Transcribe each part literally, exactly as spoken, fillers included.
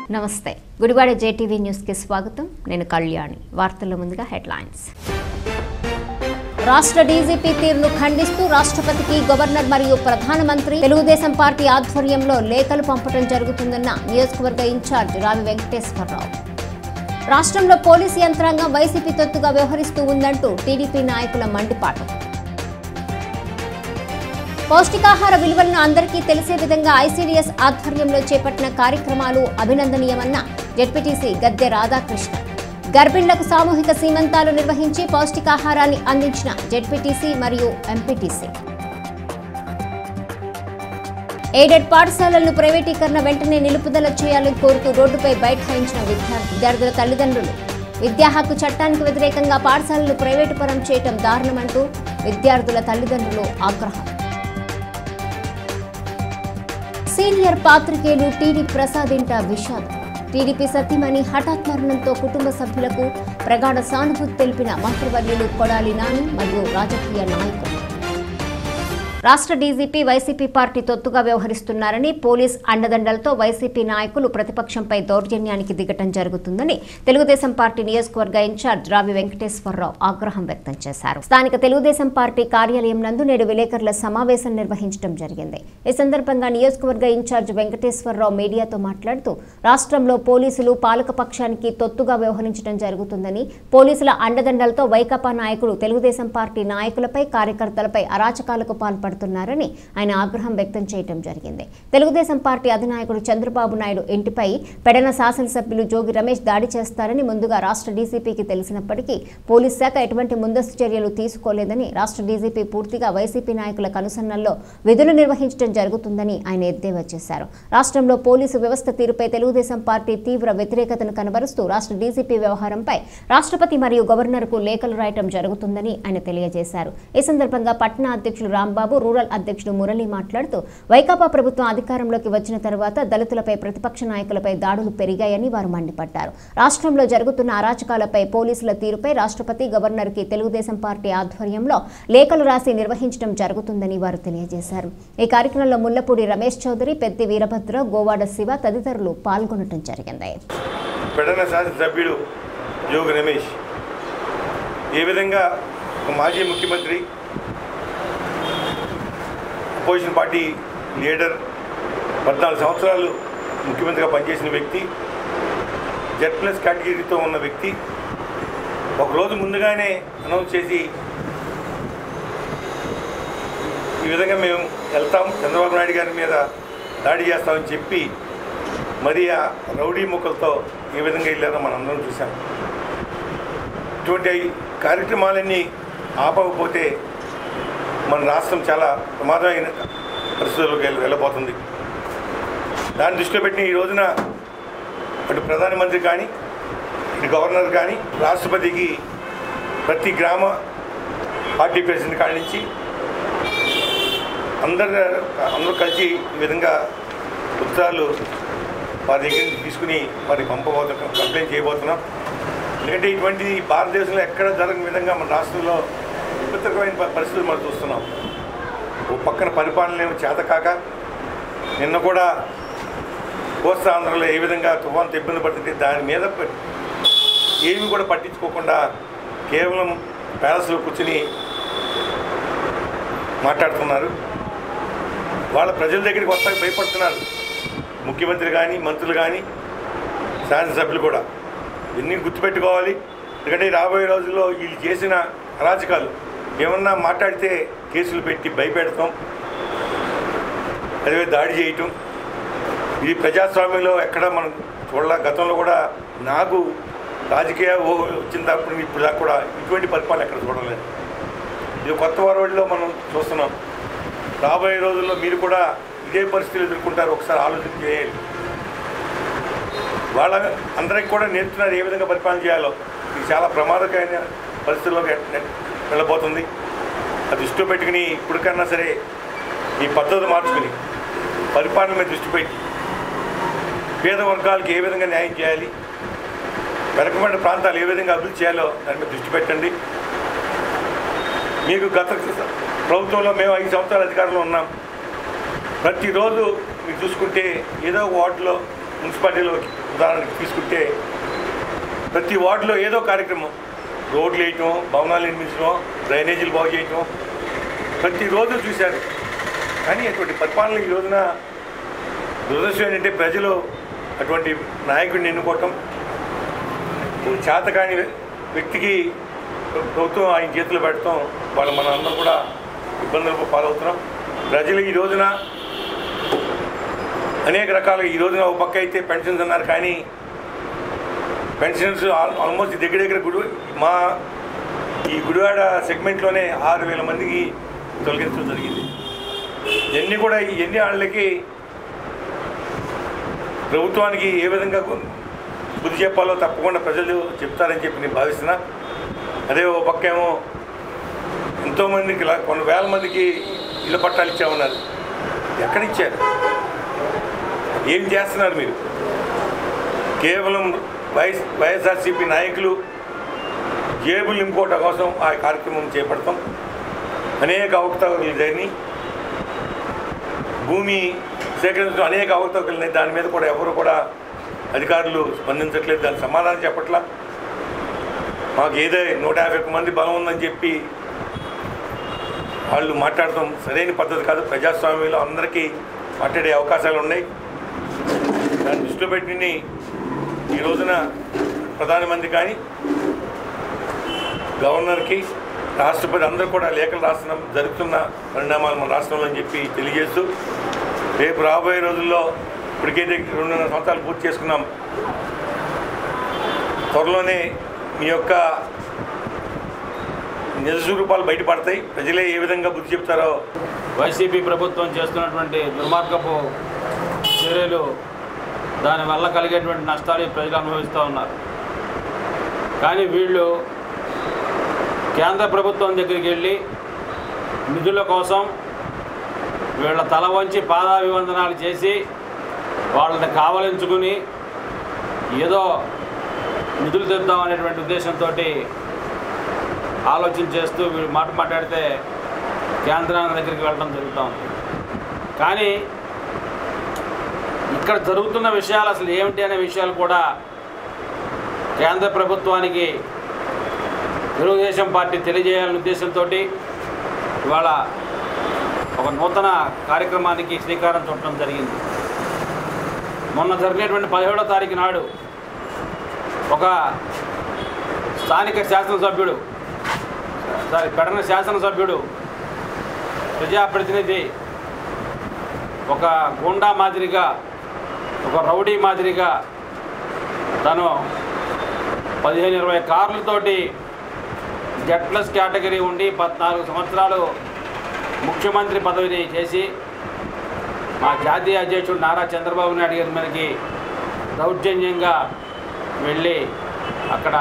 నమస్తే Gudivada JTV news కి స్వాగతం నేను కళ్యాణి వార్తల్లో ముందుగా హెడ్లైన్స్ రాష్ట్ర డీజీపీ తీరును ఖండిస్తూ రాష్ట్రపతికి గవర్నర్ మరియు ప్రధానమంత్రి తెలుగుదేశం పార్టీ ఆధ్వర్యంలో లేఖలు పంపడం జరుగుతుందన్న నియోజకవర్గ ఇన్ఛార్జ్ రావి వెంకటేశ్వరరావు రాష్ట్రంలో పోలీసు యంత్రాంగం వైసీపీ తొత్తుగా వ్యవహరిస్తూ ఉందంటూ టీడీపీ నాయకుల మండిపాటు పౌష్టికాహార విలువలను అందరికీ తెలిసే విధంగా ఐసీడీఎస్ ఆధ్వర్యంలో చేపట్టిన కార్యక్రమాలు అభినందనీయమన్న జెడ్పీటీసీ గద్దె రాధాకృష్ణ గర్భిణులకు సామూహిక సీమంతాలు నిర్వహించి పౌష్టికాహారాన్ని అందించిన జెడ్పీటీసీ మరియు ఎంపీటీసీ ఎయిడెడ్ పాఠశాలలను ప్రైవేటీకరణ వెంటనే నిలుపుదల చేయాలని కోరుతూ రోడ్డుపై బైఠాయించిన విద్యార్థి విద్యార్థుల తల్లిదండ్రులు విద్యా హక్కు చట్టానికి వ్యతిరేకంగా పాఠశాలలు ప్రైవేటు పరం చేయడం దారుణమంటూ విద్యార్థుల తల్లిదండ్రులు ఆగ్రహం సీనియర్ పాత్రికేయులు టీడీ ప్రసాద్ ఇంట విషాదం టీడీపీ సతీమణి హఠాత్ మరణంతో కుటుంబ సభ్యులకు ప్రగాఢ సానుభూతి తెలిపిన మంత్రివర్యులు కొడాలి నాని మరియు రాజకీయ నాయకులు రాష్ట్ర డీజీపీ వైసీపీ పార్టీ తొత్తుగా వ్యవహరిస్తున్నారని పోలీస్ అండదండలతో వైసీపీ నాయకులు ప్రతిపక్షంపై దౌర్జన్యానికి దిగటం జరుగుతుందని తెలుగుదేశం పార్టీ నియోజకవర్గ ఇన్ఛార్జ్ రావి వెంకటేశ్వరరావు ఆగ్రహం వ్యక్తం చేశారు స్థానిక తెలుగుదేశం పార్టీ కార్యాలయం నందు నేడు విలేకరుల సమావేశం నిర్వహించడం జరిగింది ఈ సందర్భంగా నియోజకవర్గ ఇన్ఛార్జ్ వెంకటేశ్వరరావు మీడియాతో మాట్లాడుతూ రాష్ట్రంలో పోలీసులు పాలకపక్షానికి తొత్తుగా వ్యవహరించడం జరుగుతుందని పోలీసుల అండదండలతో వైకాపా నాయకులు తెలుగుదేశం పార్టీ నాయకులపై కార్యకర్తలపై అరాచకాలకు పాల్పడుతున్నారు న్నారని ఆయన ఆగ్రహం వ్యక్తం చేయడం జరిగింది తెలుగుదేశం పార్టీ అధినాయకుడు చంద్రబాబు నాయుడు ఇంటిపై పెడన శాసనసభ్యులు జోగి రమేష్ దాడి చేస్తారని ముందుగా రాష్ట్ర డీజీపీకి తెలిసినప్పటికీ పోలీస్ శాఖ ఎటువంటి ముందస్తు చర్యలు తీసుకోలేదని రాష్ట్ర డీజీపీ పూర్తిగా వైసీపీ నాయకుల కనుసన్నల్లో విధులు నిర్వహించడం జరుగుతుందని ఆయన ఎద్దేవా చేశారు రాష్ట్రంలో పోలీసు వ్యవస్థ తీరుపై తెలుగుదేశం పార్టీ తీవ్ర వ్యతిరేకతను కనబరుస్తూ రాష్ట్ర డీజీపీ వ్యవహారంపై రాష్ట్రపతి మరియు గవర్నర్కు లేఖలు రాయటం జరుగుతుందని ఆయన తెలియజేశారు ఈ సందర్భంగా పట్టణ అధ్యక్షులు రాంబాబు రూరల్ అధ్యక్షుడు మురళి మాట్లాడుతూ వైకాపా ప్రభుత్వం అధికారంలోకి వచ్చిన తర్వాత దళితులపై ప్రతిపక్ష నాయకులపై దాడులు పెరిగాయని వారు మండిపడ్డారు రాష్ట్రంలో జరుగుతున్న అరాచకాలపై పోలీసుల తీరుపై రాష్ట్రపతి గవర్నర్కి తెలుగుదేశం పార్టీ ఆధ్వర్యంలో లేఖలు రాసి నిర్వహించడం జరుగుతుందని వారు తెలియజేశారు ఈ కార్యక్రమంలో ముల్లపూడి రమేష్ చౌదరి పెద్ది వీరభద్ర గోవాడ శివ తదితరులు పాల్గొనడం జరిగింది పెడన శాసనసభ్యుడు యోగి రమేష్ ఏ విధంగా మాజీ ముఖ్యమంత్రి అపోజిషన్ పార్టీ లీడర్ పద్నాలుగు సంవత్సరాలు ముఖ్యమంత్రిగా పనిచేసిన వ్యక్తి జెడ్ ప్లస్ కేటగిరీతో ఉన్న వ్యక్తి ఒకరోజు ముందుగానే అనౌన్స్ చేసి ఈ విధంగా మేము వెళ్తాం చంద్రబాబు నాయుడు గారి మీద దాడి చేస్తామని చెప్పి మరి ఆ రౌడీ ముక్కలతో ఏ విధంగా వెళ్ళారో మనం అందరం చూసాం ఇటువంటి కార్యక్రమాలన్నీ ఆపకపోతే మన రాష్ట్రం చాలా ప్రమాదమైన పరిస్థితుల్లోకి వెళ్ళి వెళ్ళబోతుంది దాన్ని దృష్టిలో పెట్టి ఈ రోజున అటు ప్రధానమంత్రి కానీ ఇటు గవర్నర్ కానీ రాష్ట్రపతికి ప్రతి గ్రామ పార్టీ ప్రెసిడెంట్ కాడి నుంచి అందరు అందరూ కలిసి ఈ విధంగా ఉత్తరాలు వారి దగ్గర నుంచి తీసుకుని వారికి పంపబోతున్నాం కంప్లైంట్ చేయబోతున్నాం ఎందుకంటే ఇటువంటి భారతదేశంలో ఎక్కడ జరగని విధంగా మన రాష్ట్రంలో విపత్కరమైన పరిస్థితులు మనం చూస్తున్నాం ఓ పక్కన పరిపాలన ఏమో చేతకాక నిన్న కూడా కోస్తాంధ్రలో ఏ విధంగా తుఫాన్తో ఇబ్బంది పడుతుంటే దాని మీద ఏమి కూడా పట్టించుకోకుండా కేవలం ప్యాలెస్లో కూర్చుని మాట్లాడుతున్నారు వాళ్ళ ప్రజల దగ్గరికి వస్తాక భయపడుతున్నారు ముఖ్యమంత్రి కానీ మంత్రులు కానీ శాసనసభ్యులు కూడా ఇవన్నీ గుర్తుపెట్టుకోవాలి ఎందుకంటే రాబోయే రోజుల్లో వీళ్ళు చేసిన అరాచకాలు ఏమన్నా మాట్లాడితే కేసులు పెట్టి భయపెడతాం అదే దాడి చేయటం ఇది ప్రజాస్వామ్యంలో ఎక్కడ మనం చూడాల గతంలో కూడా నాకు రాజకీయ వచ్చిన తప్పుడు ఇప్పుడు దాకా కూడా ఇటువంటి పరిపాలన ఎక్కడ చూడలేదు ఇది కొత్త వరవడిలో మనం చూస్తున్నాం రాబోయే రోజుల్లో మీరు కూడా ఇదే పరిస్థితులు ఎదుర్కొంటారు ఒకసారి ఆలోచన చేయాలి వాళ్ళ అందరికి కూడా నేర్చుకున్నారు ఏ విధంగా పరిపాలన చేయాలో ఇది చాలా ప్రమాదకరమైన పరిస్థితుల్లోకి వెళ్ళబోతుంది అది దృష్టి పెట్టుకుని ఇప్పటికన్నా సరే ఈ పద్ధతి మార్చుకుని పరిపాలన మీద దృష్టి పెట్టి పేద వర్గాలకు ఏ విధంగా న్యాయం చేయాలి వెనకబడిన ప్రాంతాలు ఏ విధంగా అభివృద్ధి చేయాలో దాని మీద దృష్టి పెట్టండి మీకు గత ప్రభుత్వంలో మేము ఐదు సంవత్సరాల అధికారంలో ఉన్నాం ప్రతిరోజు మీరు చూసుకుంటే ఏదో వార్డులో మున్సిపాలిటీలో ఉదాహరణకి తీసుకుంటే ప్రతి వార్డులో ఏదో కార్యక్రమం, రోడ్లు వేయటం, భవనాలు నిర్మించడం, డ్రైనేజీలు బాగు చేయటం ప్రతిరోజు చూశారు. కానీ అటువంటి పరిపాలన ఈ రోజున దురదృష్టం ఏంటంటే ప్రజలు అటువంటి నాయకుడిని ఎన్నుకోవటం, చేతకాని వ్యక్తికి ప్రభుత్వం ఆయన చేతులు పెట్టడం వాళ్ళు మన అందరం కూడా ఇబ్బందులకు పాలవుతున్నాం. ప్రజలు ఈ రోజున అనేక రకాలుగా ఈ రోజున ఒక పక్క అయితే పెన్షన్స్ అన్నారు, కానీ పెన్షన్స్ ఆల్మోస్ట్ దగ్గర దగ్గర గుడి మా ఈ గుడివాడ సెగ్మెంట్లోనే ఆరు వేల మందికి తొలగించడం జరిగింది. ఇవన్నీ కూడా ఇవన్నీ వాళ్ళకి ప్రభుత్వానికి ఏ విధంగా బుద్ధి చెప్పాలో తప్పకుండా ప్రజలు చెప్తారని చెప్పి నేను భావిస్తున్నా. అదే ఒక పక్క ఏమో ఎంతోమందికి కొన్ని వేల మందికి ఇళ్ళ పట్టాలు ఇచ్చామన్నారు. ఎక్కడిచ్చారు? ఏం చేస్తున్నారు మీరు? కేవలం వైఎస్ వైఎస్ఆర్సీపీ నాయకులు జేబులు నింపుకోవటం కోసం ఆ కార్యక్రమం చేపడతాం. అనేక అవకతవకలు జరిగినాయి, భూమి సేకరించడం అనేక అవకతవకలు ఉన్నాయి. దాని మీద కూడా ఎవరు కూడా అధికారులు స్పందించట్లేదు, దానికి సమాధానం చెప్పట్లా. మాకు ఏదో నూట యాభై ఒక్క మంది బలం ఉందని చెప్పి వాళ్ళు మాట్లాడటం సరైన పద్ధతి కాదు. ప్రజాస్వామ్యంలో అందరికీ మాట్లాడే అవకాశాలు ఉన్నాయి. దాన్ని దృష్టిలో పెట్టి ఈ రోజున ప్రధానమంత్రి కానీ గవర్నర్కి రాష్ట్రపతి అందరూ కూడా లేఖలు రాస్తున్న జరుగుతున్న పరిణామాలు మన రాష్ట్రంలో అని చెప్పి తెలియజేస్తూ, రేపు రాబోయే రోజుల్లో ఇప్పటికైతే రెండున్నర సంవత్సరాలు పూర్తి చేసుకున్నాం. త్వరలోనే మీ యొక్క నిజ స్వరూపాలు బయటపడతాయి. ప్రజలే ఏ విధంగా బుద్ధి చెప్తారో. వైసీపీ ప్రభుత్వం చేస్తున్నటువంటి దుర్మార్గపు చర్యలు, దానివల్ల కలిగేటువంటి నష్టాలు ప్రజలు అనుభవిస్తూ ఉన్నారు. కానీ వీళ్ళు కేంద్ర ప్రభుత్వం దగ్గరికి వెళ్ళి నిధుల కోసం వీళ్ళ తల వంచి పాదాభివందనాలు చేసి వాళ్ళని కావలించుకుని ఏదో నిధులు తెద్దాం అనేటువంటి ఉద్దేశంతో ఆలోచన చేస్తూ వీళ్ళు మాట మాట్లాడితే కేంద్రాన్ని దగ్గరికి వెళ్ళడం జరుగుతూ ఉంది. కానీ ఇక్కడ జరుగుతున్న విషయాలు అసలు ఏమిటి అనే విషయాలు కూడా కేంద్ర ప్రభుత్వానికి తెలుగుదేశం పార్టీ తెలియజేయాలనే ఉద్దేశంతో ఇవాళ ఒక నూతన కార్యక్రమానికి శ్రీకారం చుట్టడం జరిగింది. మొన్న జరిగినటువంటి పదిహేడో తారీఖు నాడు ఒక స్థానిక శాసనసభ్యుడు సారీ పెడన శాసనసభ్యుడు ప్రజాప్రతినిధి ఒక గూండా మాదిరిగా, ఒక రౌడీ మాదిరిగా తను పదిహేను ఇరవై కార్లతోటి జెడ్ ప్లస్ కేటగిరీ ఉండి పద్నాలుగు సంవత్సరాలు ముఖ్యమంత్రి పదవిని చేసి మా జాతీయ అధ్యక్షుడు నారా చంద్రబాబు నాయుడు గారి మీదకి దౌర్జన్యంగా వెళ్ళి అక్కడ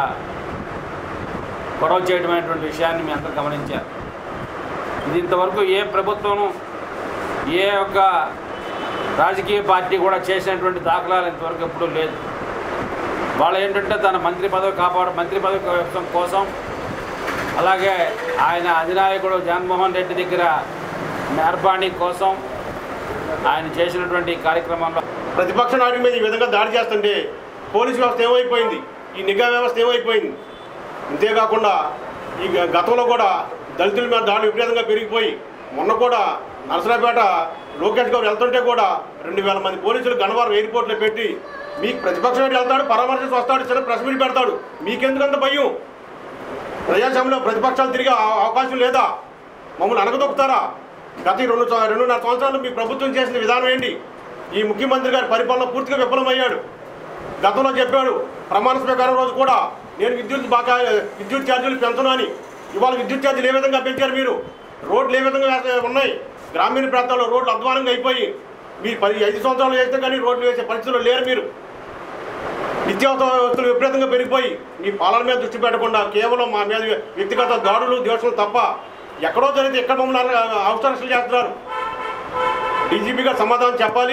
గొడవ చేయడమైనటువంటి విషయాన్ని మీ అందరూ గమనించారు. ఇది ఇంతవరకు ఏ ప్రభుత్వం, ఏ ఒక్క రాజకీయ పార్టీ కూడా చేసినటువంటి దాఖలాలు ఇంతవరకు ఎప్పుడూ లేదు. వాళ్ళు ఏంటంటే తన మంత్రి పదవి కాపాడు మంత్రి పదవి కోసం, అలాగే ఆయన అధినాయకుడు జగన్మోహన్ రెడ్డి దగ్గర మెహర్బానీ కోసం ఆయన చేసినటువంటి కార్యక్రమంలో ప్రతిపక్ష నాయకుడి మీద ఈ విధంగా దాడి చేస్తుంటే పోలీసు వ్యవస్థ ఏమైపోయింది, ఈ నిఘా వ్యవస్థ ఏమైపోయింది. అంతేకాకుండా ఈ గతంలో కూడా దళితుల మీద దాడి విపరీతంగా పెరిగిపోయి మొన్న కూడా నరసరాపేట లోకేష్ గారు వెళ్తుంటే కూడా రెండు వేల మంది పోలీసులు గన్నవరం ఎయిర్పోర్ట్లో పెట్టి మీకు ప్రతిపక్షం వెళ్తాడు, పరామర్శించి వస్తాడు, సరే ప్రెస్ మీట్ పెడతాడు, మీకెందుకంత భయం? ప్రజాస్వామ్యంలో ప్రతిపక్షాలు తిరిగే అవకాశం లేదా? మమ్మల్ని అనగదొక్కుతారా? గత రెండు రెండున్నర సంవత్సరాలు మీ ప్రభుత్వం చేసిన విధానం ఏంటి? ఈ ముఖ్యమంత్రి గారి పరిపాలన పూర్తిగా విఫలమయ్యాడు. గతంలో చెప్పాడు ప్రమాణ స్వీకారం రోజు కూడా నేను విద్యుత్ బాగా విద్యుత్ ఛార్జీలు పెంచను అని. ఇవాళ విద్యుత్ ఛార్జీలు ఏ విధంగా పెంచారు మీరు? రోడ్లు ఏ విధంగా ఉన్నాయి? గ్రామీణ ప్రాంతాల్లో రోడ్లు అధ్వానంగా అయిపోయి మీరు పది ఐదు సంవత్సరాలు వేస్తే కానీ రోడ్లు వేసే పరిస్థితుల్లో లేరు మీరు. నిత్యావసర వస్తువులు విపరీతంగా పెరిగిపోయి మీ పాలన మీద దృష్టి పెట్టకుండా కేవలం మా మీద వ్యక్తిగత దాడులు ద్వేషాలు తప్ప ఎక్కడో జరిగితే ఎక్కడ మమ్మల్ని అవసరాలు చేస్తున్నారు. డీజీపీ గారు సమాధానం చెప్పాలి.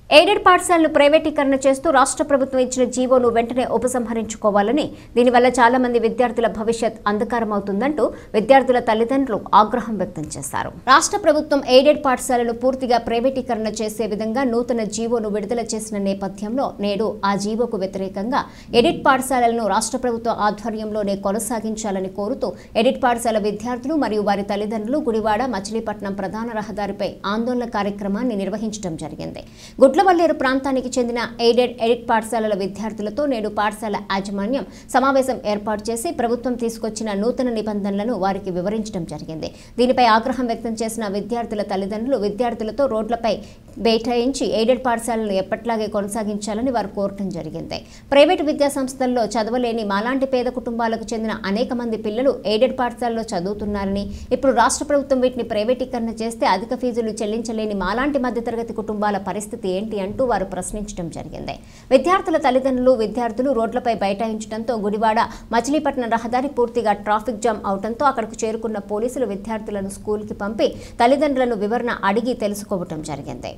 ఎయిడెడ్ పాఠశాలను ప్రైవేటీకరణ చేస్తూ రాష్ట్ర ప్రభుత్వం ఇచ్చిన జీవోను వెంటనే ఉపసంహరించుకోవాలని, దీనివల్ల చాలా మంది విద్యార్థుల భవిష్యత్ అంధకారమవుతుందంటూ విద్యార్థుల తల్లిదండ్రులు ఆగ్రహం వ్యక్తం చేశారు. రాష్ట్ర ప్రభుత్వం ఎయిడెడ్ పాఠశాలను పూర్తిగా ప్రైవేటీకరణ చేసే విధంగా నూతన జీవోను విడుదల చేసిన నేపథ్యంలో నేడు ఆ జీవోకు వ్యతిరేకంగా ఎయిడెడ్ పాఠశాలలను రాష్ట్ర ప్రభుత్వ ఆధ్వర్యంలోనే కొనసాగించాలని కోరుతూ ఎయిడెడ్ పాఠశాల విద్యార్థులు మరియు వారి తల్లిదండ్రులు గుడివాడ మచిలీపట్నం ప్రధాన రహదారిపై ఆందోళన కార్యక్రమాన్ని నిర్వహించడం జరిగింది. గుడ్లవల్లేరు ప్రాంతానికి చెందిన ఎయిడెడ్ ఎయిడెడ్ పాఠశాలల విద్యార్థులతో నేడు పాఠశాల యాజమాన్యం సమావేశం ఏర్పాటు చేసి ప్రభుత్వం తీసుకొచ్చిన నూతన నిబంధనలను వారికి వివరించడం జరిగింది. దీనిపై ఆగ్రహం వ్యక్తం చేసిన విద్యార్థుల తల్లిదండ్రులు విద్యార్థులతో రోడ్లపై బైఠాయించి ఎయిడెడ్ పాఠశాలను ఎప్పట్లాగే కొనసాగించాలని వారు కోరటం జరిగింది. ప్రైవేటు విద్యా సంస్థల్లో చదవలేని మాలాంటి పేద కుటుంబాలకు చెందిన అనేక మంది పిల్లలు ఎయిడెడ్ పాఠశాలలో చదువుతున్నారని, ఇప్పుడు రాష్ట్ర ప్రభుత్వం వీటిని ప్రైవేటీకరణ చేస్తే అధిక ఫీజులు చెల్లించలేని మాలాంటి మధ్యతరగతి కుటుంబాల పరిస్థితి ఏంటి అంటూ వారు ప్రశ్నించడం జరిగింది. విద్యార్థుల తల్లిదండ్రులు విద్యార్థులు రోడ్లపై బైఠాయించడంతో గుడివాడ మచిలీపట్నం రహదారి పూర్తిగా ట్రాఫిక్ జామ్ అవడంతో అక్కడకు చేరుకున్న పోలీసులు విద్యార్థులను స్కూల్కి పంపి తల్లిదండ్రులను వివరణ అడిగి తెలుసుకోవడం జరిగింది.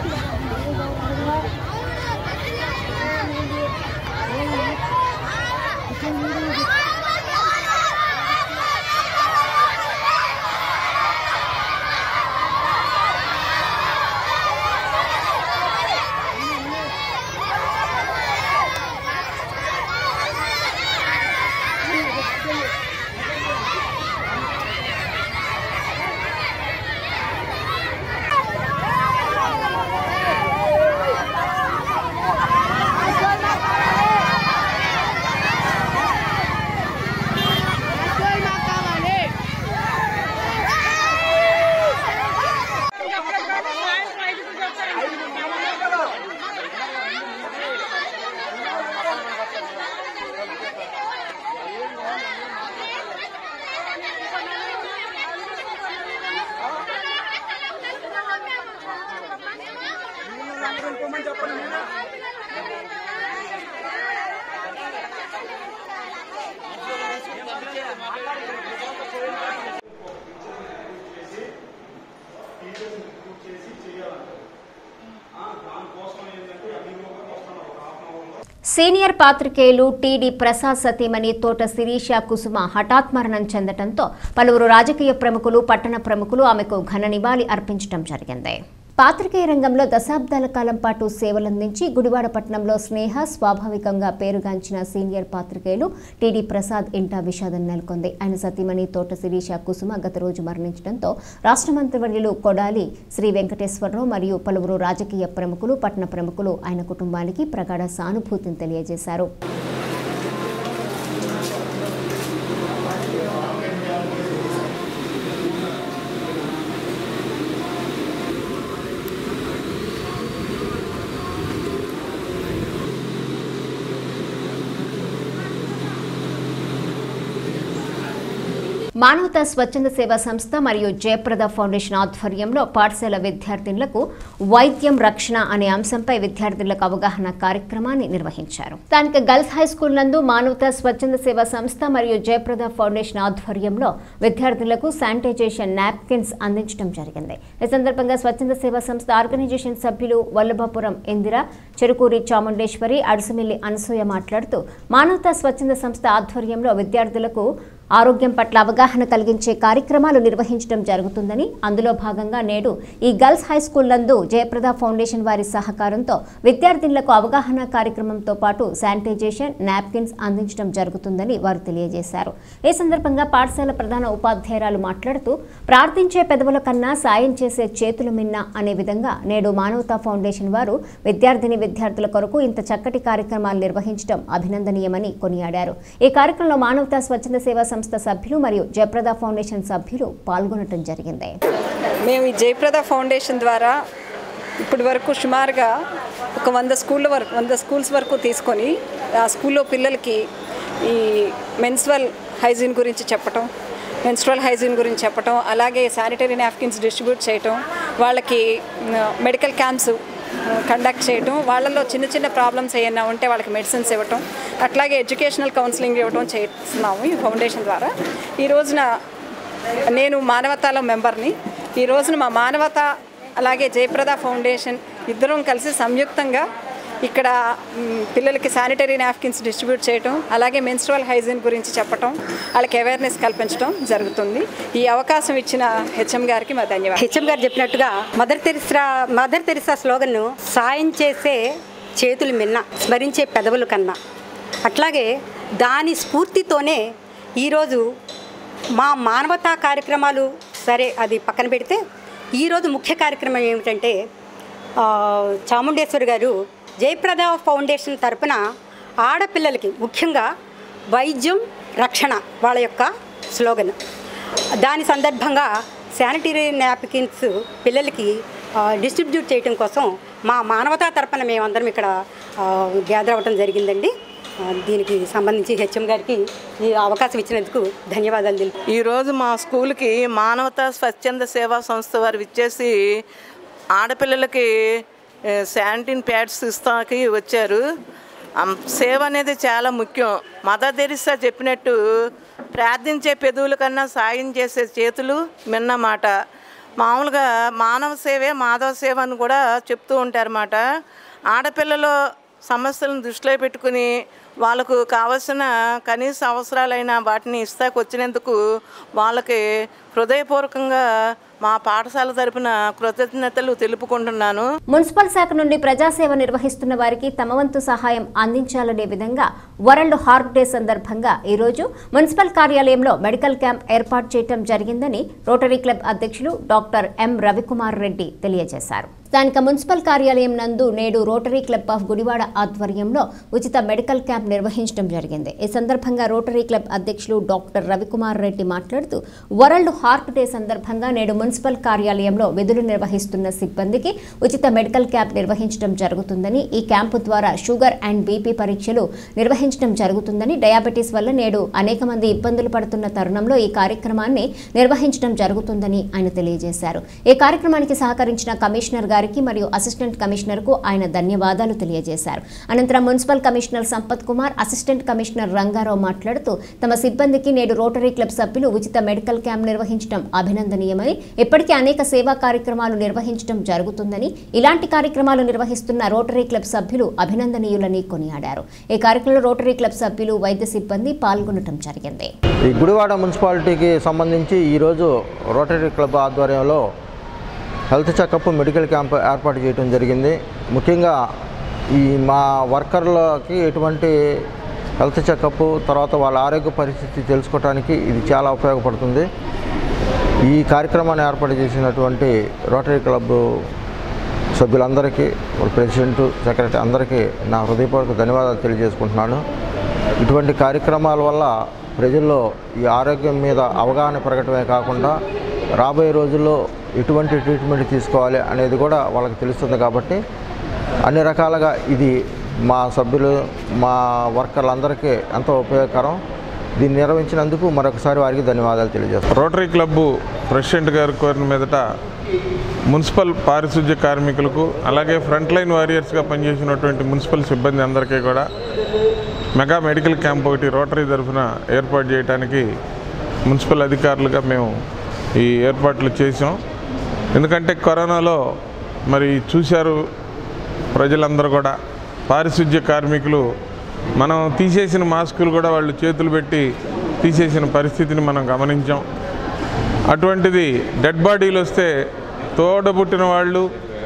సీనియర్ పాత్రికేయులు టీడీ ప్రసాద్ సతీమణి తోట శిరీష కుసుమ హఠాత్ మరణం చెందడంతో పలువురు రాజకీయ ప్రముఖులు పట్టణ ప్రముఖులు ఆమెకు ఘన నివాళి అర్పించడం జరిగింది. పాత్రికేయ రంగంలో దశాబ్దాల కాలం పాటు సేవలందించి గుడివాడ పట్టణంలో స్నేహ స్వాభావికంగా పేరుగాంచిన సీనియర్ పాత్రికేయులు టీడీ ప్రసాద్ ఇంటా విషాదం నెలకొంది. ఆయన సతీమణి తోట శిరీష కుసుమ గత రోజు మరణించడంతో రాష్ట్ర మంత్రివర్యులు కొడాలి శ్రీ వెంకటేశ్వరరావు మరియు పలువురు రాజకీయ ప్రముఖులు పట్టణ ప్రముఖులు ఆయన కుటుంబానికి ప్రగాఢ సానుభూతిని తెలియజేశారు. మానవతా స్వచ్ఛంద సేవా సంస్థ మరియు జయప్రద ఫౌండేషన్ ఆధ్వర్యంలో పాఠశాల విద్యార్థినులకు వైద్యం రక్షణ అనే అంశంపై విద్యార్థులకు అవగాహన కార్యక్రమాన్ని నిర్వహించారు. స్థానిక గర్ల్స్ హై స్కూల్ నందు మానవతా స్వచ్ఛంద సేవా సంస్థ మరియు జయప్రద ఫౌండేషన్ ఆధ్వర్యంలో విద్యార్థులకు శానిటైజేషన్ నాప్కిన్స్ అందించడం జరిగింది. ఈ సందర్భంగా స్వచ్ఛంద సేవా సంస్థ ఆర్గనైజేషన్ సభ్యులు వల్లభాపురం ఇందిర, చెరుకూరి చాముండేశ్వరి, అడుసుమిల్లి అనసూయ మాట్లాడుతూ మానవతా స్వచ్ఛంద సంస్థ ఆధ్వర్యంలో విద్యార్థులకు ఆరోగ్యం పట్ల అవగాహన కలిగించే కార్యక్రమాలు నిర్వహించడం జరుగుతుందని, అందులో భాగంగా నేడు ఈ గర్ల్స్ హై స్కూల్ నందు జయప్రద ఫౌండేషన్ వారి సహకారంతో విద్యార్థినులకు అవగాహన కార్యక్రమంతో పాటు శానిటైజేషన్ నాప్కిన్స్ అందించడం జరుగుతుందని వారు తెలియజేశారు. ఈ సందర్భంగా పాఠశాల ప్రధాన ఉపాధ్యాయురాలు మాట్లాడుతూ ప్రార్థించే పెదవుల కన్నా సాయం చేసే చేతులు మిన్న అనే విధంగా నేడు మానవతా ఫౌండేషన్ వారు విద్యార్థిని విద్యార్థుల కొరకు ఇంత చక్కటి కార్యక్రమాలు నిర్వహించడం అభినందనీయమని కొనియాడారు. ఈ కార్యక్రమంలో మానవతా స్వచ్ఛంద సేవా సంస్థ సభ్యులు మరియు జయప్రద ఫౌండేషన్ సభ్యులు పాల్గొనడం జరిగింది. మేము ఈ జయప్రద ఫౌండేషన్ ద్వారా ఇప్పటి వరకు సుమారుగా ఒక వంద స్కూళ్ళ వరకు వంద స్కూల్స్ వరకు తీసుకొని ఆ స్కూల్లో పిల్లలకి ఈ మెన్స్ట్రువల్ హైజీన్ గురించి చెప్పటం మెన్స్ట్రువల్ హైజీన్ గురించి చెప్పటం అలాగే శానిటరీ నాప్కిన్స్ డిస్ట్రిబ్యూట్ చేయటం, వాళ్ళకి మెడికల్ క్యాంప్స్ కండక్ట్ చేయటం, వాళ్ళలో చిన్న చిన్న ప్రాబ్లమ్స్ ఏమైనా ఉంటే వాళ్ళకి మెడిసిన్స్ ఇవ్వటం, అట్లాగే ఎడ్యుకేషనల్ కౌన్సిలింగ్ ఇవ్వటం చేస్తున్నాము ఈ ఫౌండేషన్ ద్వారా. ఈ రోజున నేను మానవతాలో మెంబర్ని. ఈ రోజున మా మానవత అలాగే జయప్రద ఫౌండేషన్ ఇద్దరం కలిసి సంయుక్తంగా ఇక్కడ పిల్లలకి శానిటరీ నాప్కిన్స్ డిస్ట్రిబ్యూట్ చేయటం, అలాగే మెన్స్ట్రువల్ హైజీన్ గురించి చెప్పటం, వాళ్ళకి అవేర్నెస్ కల్పించడం జరుగుతుంది. ఈ అవకాశం ఇచ్చిన హెచ్ఎం గారికి మా ధన్యవాదాలు. హెచ్ఎం గారు చెప్పినట్టుగా మదర్ తెరిసా మదర్ తెరిసా స్లోగన్ను సాయం చేసే చేతులు మిన్న, స్మరించే పెదవులు కన్నా, అట్లాగే దాని స్ఫూర్తితోనే ఈరోజు మా మానవతా కార్యక్రమాలు సరే అది పక్కన పెడితే ఈరోజు ముఖ్య కార్యక్రమం ఏమిటంటే చాముండేశ్వరి గారు జయప్రద ఫౌండేషన్ తరపున ఆడపిల్లలకి ముఖ్యంగా వైద్యం రక్షణ వాళ్ళ యొక్క స్లోగన్. దాని సందర్భంగా శానిటరీ నాప్కిన్స్ పిల్లలకి డిస్ట్రిబ్యూట్ చేయడం కోసం మా మానవతా తరపున మేమందరం ఇక్కడ గ్యాదర్ అవ్వడం జరిగిందండి. దీనికి సంబంధించి హెచ్ఎం గారికి ఈ అవకాశం ఇచ్చినందుకు ధన్యవాదాలు తెలుపు. ఈరోజు మా స్కూల్కి మానవతా స్వచ్ఛంద సేవా సంస్థ వారు ఇచ్చేసి ఆడపిల్లలకి శానిటరీ ప్యాడ్స్ ఇస్తాకి వచ్చారు. సేవ అనేది చాలా ముఖ్యం. మదర్ తెరిసా చెప్పినట్టు ప్రార్థించే పెదవుల కన్నా సాయం చేసే చేతులు మిన్నమాట. మామూలుగా మానవ సేవే మాధవ సేవ అని కూడా చెప్తూ ఉంటారన్నమాట. ఆడపిల్లలు సమస్యలను దృష్టిలో పెట్టుకుని వాళ్ళకు కావలసిన కనీస అవసరాలైన వాటిని ఇస్తాకు వచ్చినందుకు వాళ్ళకి హృదయపూర్వకంగా మా పాఠశాల తరపున కృతజ్ఞతలు తెలుపుకుంటున్నాను. మున్సిపల్ శాఖ నుండి ప్రజాసేవ నిర్వహిస్తున్న వారికి తమ వంతు సహాయం అందించాలనే విధంగా వరల్డ్ హార్ట్ డే సందర్భంగా ఈరోజు మున్సిపల్ కార్యాలయంలో మెడికల్ క్యాంప్ ఏర్పాటు చేయడం జరిగిందని రోటరీ క్లబ్ అధ్యక్షులు డాక్టర్ ఎం రవికుమార్ రెడ్డి తెలియజేశారు. స్థానిక మున్సిపల్ కార్యాలయం నందు నేడు రోటరీ క్లబ్ ఆఫ్ గుడివాడ ఆధ్వర్యంలో ఉచిత మెడికల్ క్యాంప్ నిర్వహించడం జరిగింది. ఈ సందర్భంగా రోటరీ క్లబ్ అధ్యక్షులు డాక్టర్ రవికుమార్ రెడ్డి మాట్లాడుతూ వరల్డ్ హార్ట్ డే సందర్భంగా నేడు మున్సిపల్ కార్యాలయంలో విధులు నిర్వహిస్తున్న సిబ్బందికి ఉచిత మెడికల్ క్యాంప్ నిర్వహించడం జరుగుతుందని, ఈ క్యాంపు ద్వారా షుగర్ అండ్ బీపీ పరీక్షలు నిర్వహించడం జరుగుతుందని, డయాబెటీస్ వల్ల నేడు అనేక మంది ఇబ్బందులు పడుతున్న తరుణంలో ఈ కార్యక్రమాన్ని నిర్వహించడం జరుగుతుందని ఆయన తెలియజేశారు. ఈ కార్యక్రమానికి సహకరించిన కమిషనర్ గారికి మరియు అసిస్టెంట్ కమిషనర్ కు ఆయన ధన్యవాదాలు తెలియజేశారు. అనంతరం municipal commissioner Sampath Kumar, assistant commissioner Rangarao మాట్లాడుతూ తమ సిబ్బందికి నేడు రోటరీ క్లబ్ సభ్యులు ఉచిత మెడికల్ క్యాంప్ నిర్వహించడం అభినందనీయమని, ఇప్పటికే అనేక సేవా కార్యక్రమాలు నిర్వహించడం జరుగుతుందని, ఇలాంటి కార్యక్రమాలు నిర్వహిస్తున్న రోటరీ క్లబ్ సభ్యులు అభినందనీయులని కొనియాడారు. ఈ కార్యక్రమంలో రోటరీ క్లబ్ సభ్యులు, వైద్య సిబ్బంది పాల్గొనడం జరిగింది. ఈ గుడివాడ మున్సిపాలిటీకి సంబంధించి ఈరోజు రోటరీ క్లబ్ ఆధ్వర్యంలో హెల్త్ చెకప్ మెడికల్ క్యాంప్ ఏర్పాటు చేయడం జరిగింది. ముఖ్యంగా ఈ మా వర్కర్లకి ఎటువంటి హెల్త్ చెకప్, తర్వాత వాళ్ళ ఆరోగ్య పరిస్థితి తెలుసుకోవడానికి ఇది చాలా ఉపయోగపడుతుంది. ఈ కార్యక్రమాన్ని ఏర్పాటు చేసినటువంటి రోటరీ క్లబ్ సభ్యులందరికీ, ప్రెసిడెంట్, సెక్రటరీ అందరికీ నా హృదయపూర్వక ధన్యవాదాలు తెలియజేసుకుంటున్నాను. ఇటువంటి కార్యక్రమాల వల్ల ప్రజల్లో ఈ ఆరోగ్యం మీద అవగాహన పెరగటమే కాకుండా రాబోయే రోజుల్లో ఎటువంటి ట్రీట్మెంట్ తీసుకోవాలి అనేది కూడా వాళ్ళకి తెలుస్తుంది. కాబట్టి అన్ని రకాలుగా ఇది మా సభ్యులు, మా వర్కర్లందరికీ ఎంతో ఉపయోగకరం. దీన్ని నిర్వహించినందుకు మరొకసారి వారికి ధన్యవాదాలు తెలియజేస్తాను. రోటరీ క్లబ్ ప్రెసిడెంట్ గారి కోరిన మీదట మున్సిపల్ పారిశుద్ధ్య కార్మికులకు, అలాగే ఫ్రంట్ లైన్ వారియర్స్గా పనిచేసినటువంటి మున్సిపల్ సిబ్బంది అందరికీ కూడా మెగా మెడికల్ క్యాంప్ ఒకటి రోటరీ తరఫున ఏర్పాటు చేయడానికి మున్సిపల్ అధికారులుగా మేము ఈ ఏర్పాట్లు చేసాం. ఎందుకంటే కరోనాలో మరి చూశారు ప్రజలందరూ కూడా, పారిశుద్ధ్య కార్మికులు మనం తీసేసిన మాస్కులు కూడా వాళ్ళు చేతులు పెట్టి తీసేసిన పరిస్థితిని మనం గమనించాం. అటువంటిది డెడ్ బాడీలు వస్తే తోడబుట్టిన వాళ్ళు,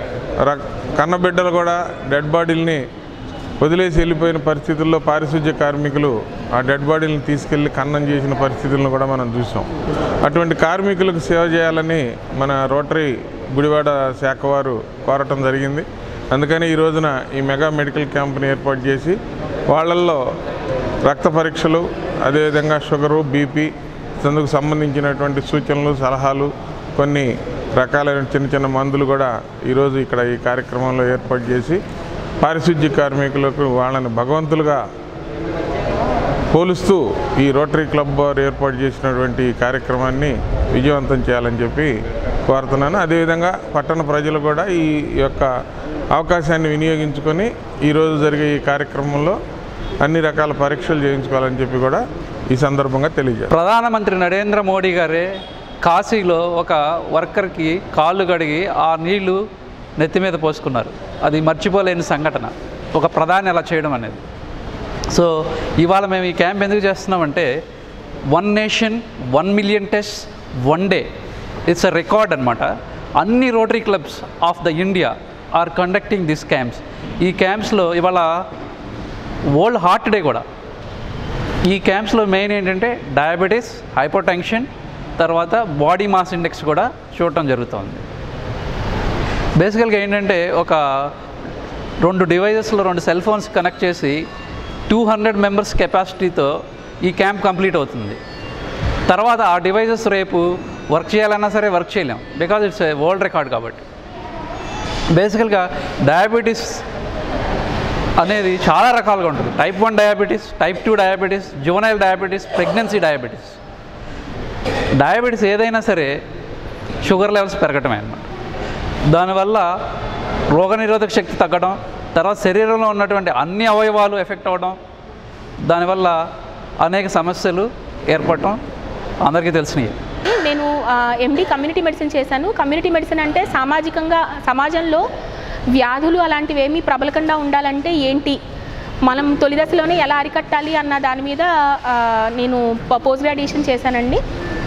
కన్నబిడ్డలు కూడా డెడ్ బాడీలని వదిలేసి వెళ్ళిపోయిన పరిస్థితుల్లో పారిశుద్ధ్య కార్మికులు ఆ డెడ్ బాడీలను తీసుకెళ్ళి ఖననం చేసిన పరిస్థితులను కూడా మనం చూసాం. అటువంటి కార్మికులకు సేవ చేయాలని మన రోటరీ గుడివాడ శాఖ వారు కోరటం జరిగింది. అందుకని ఈ రోజున ఈ మెగా మెడికల్ క్యాంప్ని ఏర్పాటు చేసి వాళ్ళల్లో రక్త పరీక్షలు, అదేవిధంగా షుగరు, బీపీ అందుకు సంబంధించినటువంటి సూచనలు, సలహాలు, కొన్ని రకాలైన చిన్న చిన్న మందులు కూడా ఈరోజు ఇక్కడ ఈ కార్యక్రమంలో ఏర్పాటు చేసి పారిశుద్ధ్య కార్మికులకు వాళ్ళని భగవంతులుగా పోలుస్తూ ఈ రోటరీ క్లబ్ వారు ఏర్పాటు చేసినటువంటి ఈ కార్యక్రమాన్ని విజయవంతం చేయాలని చెప్పి కోరుతున్నాను. అదేవిధంగా పట్టణ ప్రజలు కూడా ఈ యొక్క అవకాశాన్ని వినియోగించుకొని ఈరోజు జరిగే ఈ కార్యక్రమంలో అన్ని రకాల పరీక్షలు చేయించుకోవాలని చెప్పి కూడా ఈ సందర్భంగా తెలియజేస్తారు. ప్రధానమంత్రి నరేంద్ర మోడీ గారే కాశీలో ఒక వర్కర్కి కాళ్ళు కడిగి ఆ నీళ్లు నెత్తి మీద పోసుకున్నారు. అది మర్చిపోలేని సంఘటన, ఒక ప్రధాని అలా చేయడం అనేది. సో ఇవాళ మేము ఈ క్యాంప్ ఎందుకు చేస్తున్నామంటే one nation one million test one day, it's a record అనమాట. అన్ని rotary clubs of the India are conducting this camps. ఈ క్యాంప్స్లో ఇవాళ వరల్డ్ హార్ట్ డే కూడా. ఈ క్యాంప్స్లో మెయిన్ ఏంటంటే డయాబెటీస్, హైపోటెన్షన్, తర్వాత బాడీ మాస్ ఇండెక్స్ కూడా చూడటం జరుగుతుంది. బేసికల్గా ఏంటంటే ఒక రెండు డివైజెస్లో రెండు సెల్ ఫోన్స్ కనెక్ట్ చేసి టూ హండ్రెడ్ మెంబర్స్ కెపాసిటీతో ఈ క్యాంప్ కంప్లీట్ అవుతుంది. తర్వాత ఆ డివైజెస్ రేపు వర్క్ చేయాలన్నా సరే వర్క్ చేయలేం, because it's a world record కాబట్టి. బేసికల్గా డయాబెటీస్ అనేది చాలా రకాలుగా ఉంటుంది. Type one diabetes, type two diabetes, juvenile diabetes, pregnancy diabetes. Diabetes ఏదైనా సరే షుగర్ లెవెల్స్ పెరగటమే అన్నమాట. దానివల్ల రోగనిరోధక శక్తి తగ్గడం, తర్వాత శరీరంలో ఉన్నటువంటి అన్ని అవయవాలు ఎఫెక్ట్ అవ్వడం, దానివల్ల అనేక సమస్యలు ఏర్పడటం అందరికీ తెలిసినవి. నేను ఎండి కమ్యూనిటీ మెడిసిన్ చేశాను. కమ్యూనిటీ మెడిసిన్ అంటే సామాజికంగా సమాజంలో వ్యాధులు అలాంటివి ఏమీ ప్రబలకుండా ఉండాలంటే ఏంటి, మనం తొలి దశలోనే ఎలా అరికట్టాలి అన్న దాని మీద నేను పోస్ట్ గ్రాడ్యుయేషన్ చేశానండి.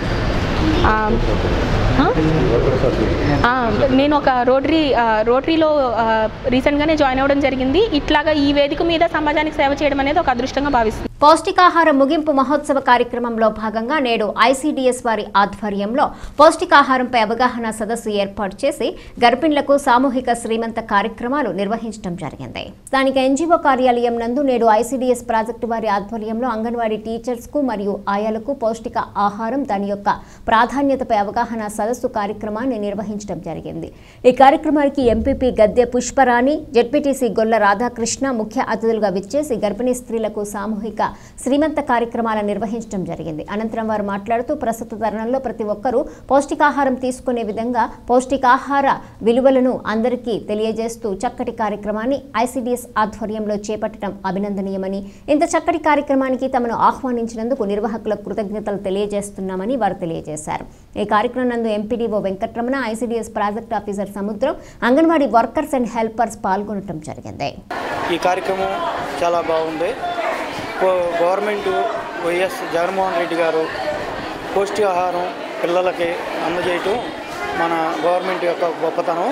నేను ఒక రోటరీ రోటరీలో రీసెంట్గానే జాయిన్ అవ్వడం జరిగింది. ఇట్లాగా ఈ వేదిక మీద సమాజానికి సేవ చేయడం అనేది ఒక అదృష్టంగా భావిస్తుంది. పౌష్టికాహార ముగింపు మహోత్సవ కార్యక్రమంలో భాగంగా నేడు ఐసీడీఎస్ వారి ఆధ్వర్యంలో పౌష్టికాహారంపై అవగాహన సదస్సు ఏర్పాటు చేసి గర్భిణులకు సామూహిక శ్రీమంత కార్యక్రమాలు నిర్వహించడం జరిగింది. స్థానిక ఎన్జీఓ కార్యాలయం నందు నేడు ఐసీడీఎస్ ప్రాజెక్టు వారి ఆధ్వర్యంలో అంగన్వాడీ టీచర్స్ కు మరియు ఆయాలకు పౌష్టిక ఆహారం దాని యొక్క ప్రాధాన్యతపై అవగాహన సదస్సు కార్యక్రమాన్ని నిర్వహించడం జరిగింది. ఈ కార్యక్రమానికి ఎంపీపీ గద్దె పుష్పరాణి, జెడ్పీటీసీ గొల్ల రాధాకృష్ణ ముఖ్య అతిథులుగా విచ్చేసి గర్భిణీ స్త్రీలకు సామూహిక శ్రీమంత కార్యక్రమాలను నిర్వహించడం జరిగింది. అనంతరం వారు మాట్లాడుతూ ప్రస్తుత తరుణంలో ప్రతి ఒక్కరూ పౌష్టికాహారం తీసుకునే విధంగా పౌష్టికాహార విలువలను అందరికీ తెలియజేస్తూ చక్కటి కార్యక్రమాన్ని ఐసీడీఎస్ ఆధ్వర్యంలో చేపట్టడం అభినందనీయమని, ఇంత చక్కటి కార్యక్రమానికి తమను ఆహ్వానించినందుకు నిర్వాహకులకు కృతజ్ఞతలు తెలియజేస్తున్నామని వారు తెలియజేశారు. ఈ కార్యక్రమం నందు MPDO Venkataramana, ICDS project officer Samudram, anganwadi workers and helpers పాల్గొనడం జరిగింది. ఈ కార్యక్రమం చాలా బాగుంది. గవర్నమెంట్ వైఎస్ జగన్మోహన్ రెడ్డి గారు పౌష్టికాహారం పిల్లలకి అందజేయటం మన గవర్నమెంట్ యొక్క గొప్పతనం.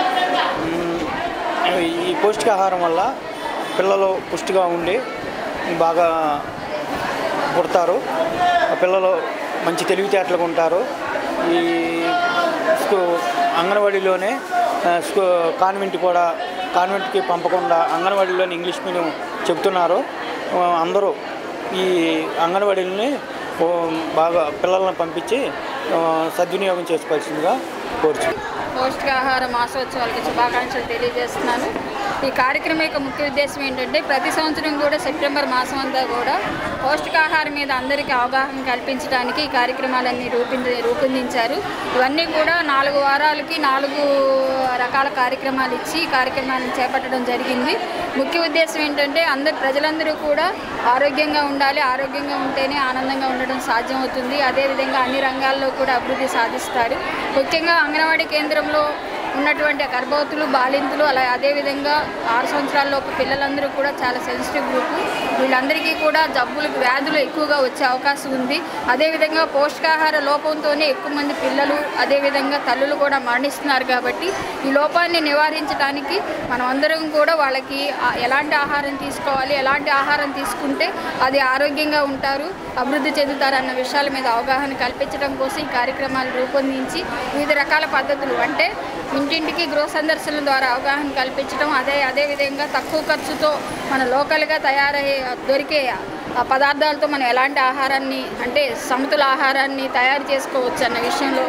ఈ పౌష్టికాహారం వల్ల పిల్లలు పుష్టిగా ఉండి బాగా పుడతారు, పిల్లలు మంచి తెలివితేటలుగా ఉంటారు. ఈ స్కూ అంగన్వాడీలోనే స్కూ కాన్వెంట్ కూడా కాన్వెంట్కి పంపకుండా అంగన్వాడీలోనే ఇంగ్లీష్ మీడియం చెబుతున్నారు. అందరూ ఈ అంగన్వాడీలని బాగా పిల్లలను పంపించి సద్వినియోగం చేసుకోవాల్సిందిగా కోరుచు. పౌష్టికాహార మాసోత్సవాలకు శుభాకాంక్షలు తెలియజేస్తున్నాను. ఈ కార్యక్రమం యొక్క ముఖ్య ఉద్దేశం ఏంటంటే ప్రతి సంవత్సరం కూడా సెప్టెంబర్ మాసం అంతా కూడా పౌష్టికాహారం మీద అందరికీ అవగాహన కల్పించడానికి ఈ కార్యక్రమాలన్నీ రూపొంది రూపొందించారు. ఇవన్నీ కూడా నాలుగు వారాలకి నాలుగు రకాల కార్యక్రమాలు ఇచ్చి ఈ కార్యక్రమాలను చేపట్టడం జరిగింది. ముఖ్య ఉద్దేశం ఏంటంటే అందరు ప్రజలందరూ కూడా ఆరోగ్యంగా ఉండాలి, ఆరోగ్యంగా ఉంటేనే ఆనందంగా ఉండడం సాధ్యమవుతుంది. అదేవిధంగా అన్ని రంగాల్లో కూడా అభివృద్ధి సాధిస్తారు. ముఖ్యంగా అంగన్వాడీ కేంద్రంలో ఉన్నటువంటి గర్భవతులు, బాలింతలు, అలా అదేవిధంగా ఆరు సంవత్సరాలలోపు పిల్లలందరూ కూడా చాలా సెన్సిటివ్ గ్రూపు. వీళ్ళందరికీ కూడా జబ్బులు, వ్యాధులు ఎక్కువగా వచ్చే అవకాశం ఉంది. అదేవిధంగా పౌష్టికాహార లోపంతోనే ఎక్కువ మంది పిల్లలు అదేవిధంగా తల్లులు కూడా మరణిస్తున్నారు. కాబట్టి ఈ లోపాన్ని నివారించడానికి మనం అందరం కూడా వాళ్ళకి ఎలాంటి ఆహారం తీసుకోవాలి, ఎలాంటి ఆహారం తీసుకుంటే అది ఆరోగ్యంగా ఉంటారు, అభివృద్ధి చెందుతారు అన్న విషయాల మీద అవగాహన కల్పించడం కోసం ఈ కార్యక్రమాలు రూపొందించి వివిధ రకాల పద్ధతులు అంటే ఇంటింటికి గృహ సందర్శనల ద్వారా అవగాహన కల్పించడం, అదే అదేవిధంగా తక్కువ ఖర్చుతో మన లోకల్గా తయారయ్యే దొరికే పదార్థాలతో మనం ఎలాంటి ఆహారాన్ని అంటే సమతుల ఆహారాన్ని తయారు చేసుకోవచ్చు అన్న విషయంలో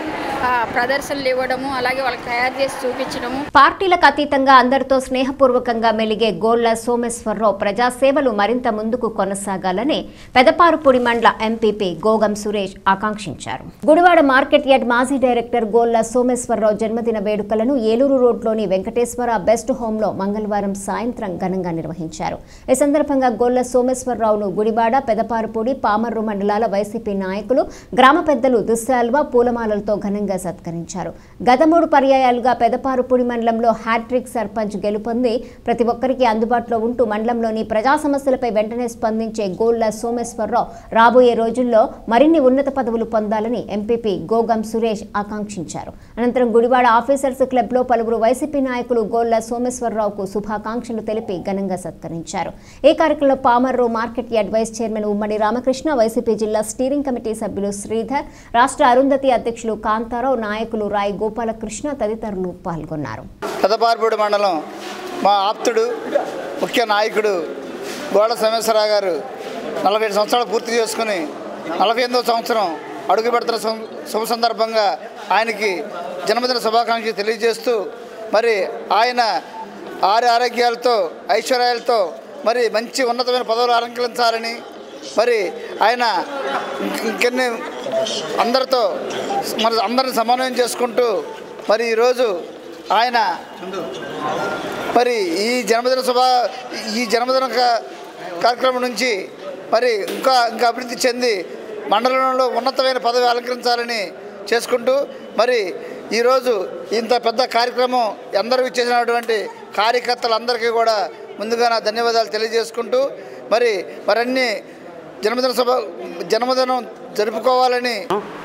ప్రదర్శనలు ఇవ్వడము, అలాగే వాళ్ళకి తయారు చేసి చూపించడము. పార్టీలకు అతీతంగా అందరితో స్నేహపూర్వకంగా మెలిగే గోళ్ల సోమేశ్వరరావు ప్రజాసేవలు మరింత ముందుకు కొనసాగాలని పెదపారుపూడి మండల ఎంపీపీ గోగం సురేష్ ఆకాంక్షించారు. గుడివాడ మార్కెట్ యార్డ్ మాజీ డైరెక్టర్ గోళ్ల సోమేశ్వరరావు జన్మదిన వేడుకలను ఏలూరు రోడ్లోని వెంకటేశ్వర బెస్ట్ హోంలో మంగళవారం సాయంత్రం ఘనంగా నిర్వహించారు. ఈ సందర్భంగా గోళ్ల సోమేశ్వరరావును గుడివాడ, పెదపారుపూడి, పామర్రు మండలాల వైసీపీ నాయకులు, గ్రామ పెద్దలు దుస్సాల్వా, పూలమాలలతో ఘనంగా సత్కరించారు. గత మూడు పర్యాయాలుగా పెదపారుపూడి మండలంలో హ్యాట్రిక్ సర్పంచ్ గెలుపొంది ప్రతి ఒక్కరికి అందుబాటులో ఉంటూ మండలంలోని ప్రజా సమస్యలపై వెంటనే స్పందించే గోళ్ల సోమేశ్వరరావు రాబోయే రోజుల్లో మరిన్ని ఉన్నత పదవులు పొందాలని ఎంపీపీ గోగం సురేష్ ఆకాంక్షించారు. అనంతరం గుడివాడ ఆఫీసర్స్ క్లబ్లో పలువురు వైసీపీ నాయకులు గోళ్ల సోమేశ్వరరావుకు శుభాకాంక్షలు తెలిపి ఘనంగా సత్కరించారు. ఈ కార్యక్రమంలో Pamarru market yard vice chairman Ummadi Ramakrishna, YCP జిల్లా స్టీరింగ్ కమిటీ సభ్యులు శ్రీధర్, రాష్ట్ర అరుంధతి అధ్యక్షులు కాంతారావు, నాయకులు రాయ్ గోపాలకృష్ణ తదితరులు పాల్గొన్నారు. పెదపారుపూడి మండలం మా ఆప్తుడు, ముఖ్య నాయకుడు గోళ్ల సోమేశ్వరరావు గారు నలభై ఏడు సంవత్సరాలు పూర్తి చేసుకుని నలభై ఎనిమిదవ సంవత్సరం అడుగు పెడుతున్న శుభ సందర్భంగా ఆయనకి జన్మదిన శుభాకాంక్షలు తెలియజేస్తూ మరి ఆయన ఆరు ఆరోగ్యాలతో ఐశ్వర్యాలతో మరి మంచి ఉన్నతమైన పదవులు అలంకరించాలని మరి ఆయన ఇంకెన్ని అందరితో మరి అందరిని సమన్వయం చేసుకుంటూ మరి ఈరోజు ఆయన మరి ఈ జన్మదిన శుభ ఈ జన్మదిన కార్యక్రమం నుంచి మరి ఇంకా ఇంకా అభివృద్ధి చెంది మండలంలో ఉన్నతమైన పదవి అలంకరించాలని చేసుకుంటూ మరి ఈరోజు ఇంత పెద్ద కార్యక్రమం అందరూ ఇచ్చేసినటువంటి కార్యకర్తలందరికీ కూడా ముందుగా నా ధన్యవాదాలు తెలియజేసుకుంటూ మరి మరన్ని జన్మదిన సభ జన్మదినం జరుపుకోవాలని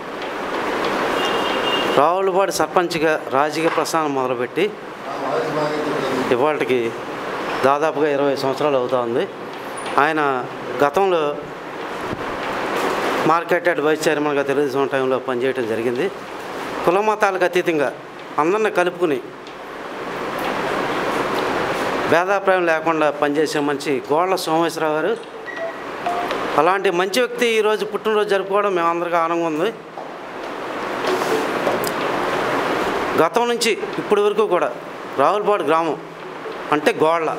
రావులపాడు సర్పంచ్గా రాజకీయ ప్రస్థానం మొదలుపెట్టి ఇవాళకి దాదాపుగా ఇరవై సంవత్సరాలు అవుతా ఉంది. ఆయన గతంలో మార్కెట్ యార్డ్ వైస్ చైర్మన్గా తెలుగుదేశం టైంలో పనిచేయడం జరిగింది. కుల మతాలకు అతీతంగా అందరిని కలుపుకుని భేదాభిప్రాయం లేకుండా పనిచేసే మనిషి గోళ్ల సోమేశ్వరరావు గారు. అలాంటి మంచి వ్యక్తి ఈరోజు పుట్టినరోజు జరుపుకోవడం మేమందరికీ ఆనందంగా ఉంది. గతం నుంచి ఇప్పటి వరకు కూడా రావులపాడు గ్రామం అంటే గోళ్ల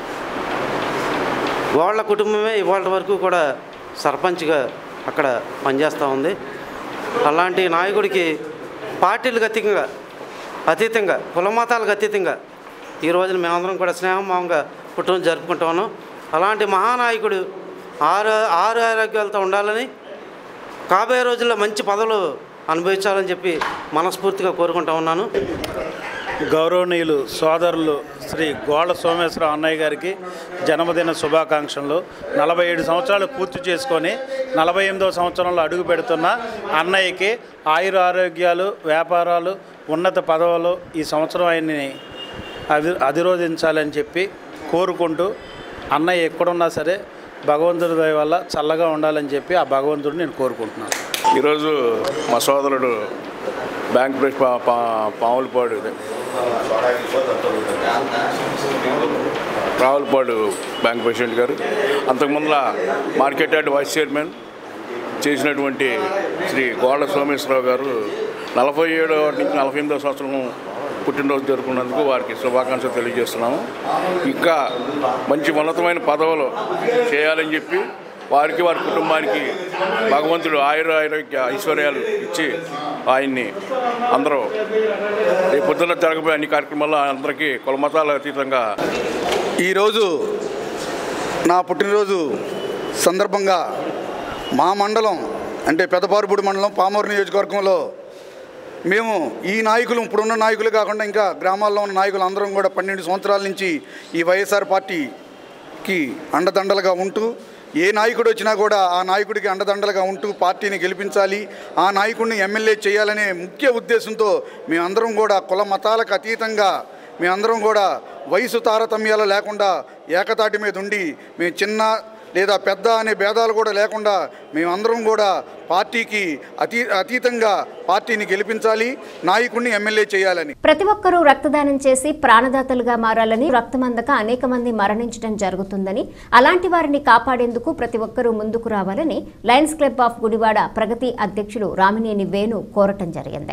గోళ్ల కుటుంబమే ఇవాళ వరకు కూడా సర్పంచ్గా అక్కడ పనిచేస్తూ ఉంది. అలాంటి నాయకుడికి పార్టీలకు అతీతంగా అతీతంగా కుల మతాలకు అతీతంగా ఈ రోజున మేమందరం కూడా స్నేహమావంగా పుట్టినరోజు జరుపుకుంటా ఉన్నాం. అలాంటి మహానాయకుడు ఆరు ఆరు ఆరోగ్యాలతో ఉండాలని, కాబోయే రోజుల్లో మంచి పదవులు అనుభవించాలని చెప్పి మనస్ఫూర్తిగా కోరుకుంటా ఉన్నాను. గౌరవనీయులు సోదరులు శ్రీ గోళ్ల సోమేశ్వరరావు అన్నయ్య గారికి జన్మదిన శుభాకాంక్షలు. నలభై ఏడు సంవత్సరాలు పూర్తి చేసుకొని నలభై ఎనిమిదవ సంవత్సరంలో అడుగు పెడుతున్న అన్నయ్యకి ఆయుర ఆరోగ్యాలు, వ్యాపారాలు, ఉన్నత పదవులు ఈ సంవత్సరం ఆయన్ని అధి అధిరోధించాలని చెప్పి కోరుకుంటూ అన్నయ్య ఎక్కడున్నా సరే భగవంతుడి దయ వల్ల చల్లగా ఉండాలని చెప్పి ఆ భగవంతుడిని నేను కోరుకుంటున్నాను. ఈరోజు మా సోదరుడు బ్యాంక్ బ్రష్ పా పా పావులపాడు రావులపాడు బ్యాంక్ ప్రెసిడెంట్ గారు, అంతకుముందుల మార్కెట్ యార్డ్ వైస్ చైర్మన్ చేసినటువంటి శ్రీ గోళ్ల సోమేశ్వరరావు గారు నలభై ఏడవ నుంచి నలభై ఎనిమిదవ సంవత్సరం పుట్టినరోజు జరుపుకున్నందుకు వారికి శుభాకాంక్షలు తెలియజేస్తున్నాము. ఇంకా మంచి ఉన్నతమైన పదవులు చేయాలని చెప్పి వారికి వారి కుటుంబానికి భగవంతుడు ఆయుర ఆరోగ్య ఐశ్వర్యాలు ఇచ్చి ఆయన్ని అందరూ రేపు పొద్దున్న జరగబోయే అన్ని కార్యక్రమాల్లో అందరికీ కులమతాల అతీతంగా ఈరోజు నా పుట్టినరోజు సందర్భంగా మా మండలం అంటే పెదపారుపూడి మండలం పామూరు నియోజకవర్గంలో మేము ఈ నాయకులు ఇప్పుడున్న నాయకులు కాకుండా ఇంకా గ్రామాల్లో ఉన్న నాయకులు అందరం కూడా పన్నెండు సంవత్సరాల నుంచి ఈ వైఎస్ఆర్ పార్టీకి అండదండలుగా ఉంటూ ఏ నాయకుడు వచ్చినా కూడా ఆ నాయకుడికి అండదండలుగా ఉంటూ పార్టీని గెలిపించాలి, ఆ నాయకుడిని ఎమ్మెల్యే చేయాలనే ముఖ్య ఉద్దేశంతో మేమందరం కూడా కుల మతాలకు అతీతంగా మేమందరం కూడా వయసు తారతమ్యాలు లేకుండా ఏకతాటి మీద ఉండి మేము చిన్న లేదా పెద్ద అనే భేదాలు కూడా లేకుండా మేమందరం కూడా పార్టీకి అతీ అతీతంగా పార్టీని గెలిపించాలి, నాయకుడిని ఎమ్మెల్యే చేయాలని. ప్రతి ఒక్కరూ రక్తదానం చేసి ప్రాణదాతలుగా మారాలని, రక్తం అందక అనేక మంది మరణించడం జరుగుతుందని, అలాంటి వారిని కాపాడేందుకు ప్రతి ఒక్కరూ ముందుకు రావాలని lions club of Gudivada Pragathi అధ్యక్షులు రామినేని వేణు కోరటం జరిగింది.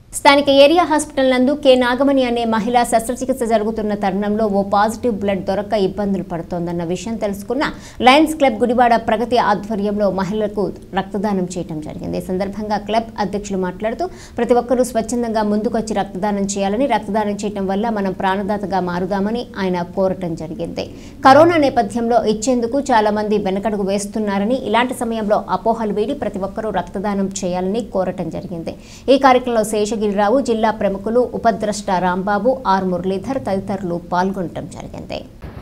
స్థానిక ఏరియా హాస్పిటల్ నందు కె నాగమణి అనే మహిళ శస్త్రచికిత్స జరుగుతున్న తరుణంలో ఓ పాజిటివ్ బ్లడ్ దొరక్క ఇబ్బందులు పడుతోందన్న విషయం తెలుసుకున్న లయన్స్ క్లబ్ గుడివాడ ప్రగతి ఆధ్వర్యంలో మహిళలకు రక్తదానం చేయడం జరిగింది. ఈ సందర్భంగా క్లబ్ అధ్యక్షులు మాట్లాడుతూ ప్రతి ఒక్కరూ స్వచ్ఛందంగా ముందుకొచ్చి రక్తదానం చేయాలని, రక్తదానం చేయడం వల్ల మనం ప్రాణదాతగా మారుదామని ఆయన కోరటం జరిగింది. కరోనా నేపథ్యంలో ఇచ్చేందుకు చాలా మంది వెనకడుగు వేస్తున్నారని, ఇలాంటి సమయంలో అపోహలు వీడి ప్రతి ఒక్కరూ రక్తదానం చేయాలని కోరటం జరిగింది. ఈ కార్యక్రమంలో శేష గిరిరావు, జిల్లా ప్రముఖులు ఉపద్రష్ట రాంబాబు, ఆర్ మురళీధర్ తదితరులు పాల్గొనడం జరిగింది.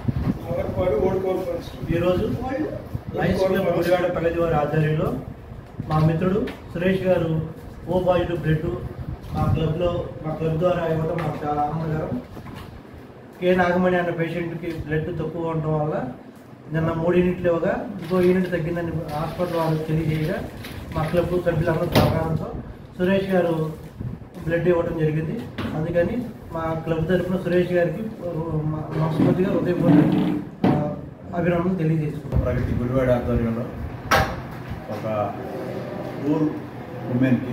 ఈరోజు లయన్స్ క్లబ్ గుడివాడ ప్రగతి వారి ఆధ్వర్యంలో మా మిత్రుడు సురేష్ గారు ఓ పాజిటివ్ బ్లడ్ మా క్లబ్లో మా క్లబ్ ద్వారా ఇవ్వడం మాకు చాలా ఆనందకరం. కే నాగమణి అన్న పేషెంట్కి బ్లడ్ తక్కువ ఉండటం వల్ల నిన్న మూడు యూనిట్లు ఇవ్వగా ఇంకో యూనిట్ తగ్గిందని హాస్పిటల్ వాళ్ళు తెలియజేయగా మా క్లబ్ సభ్యులందరూ సహకారంతో సురేష్ గారు బ్లడ్ ఇవ్వడం జరిగింది. అందుకని మా క్లబ్ తరఫున సురేష్ గారికి మనస్ఫూర్తిగా హృదయపూర్వక అభినందనలు తెలియజేసుకున్నాం. ప్రగతి గుడివాడ ఆధ్వర్యంలో ఒక పూర్ ఉమెన్కి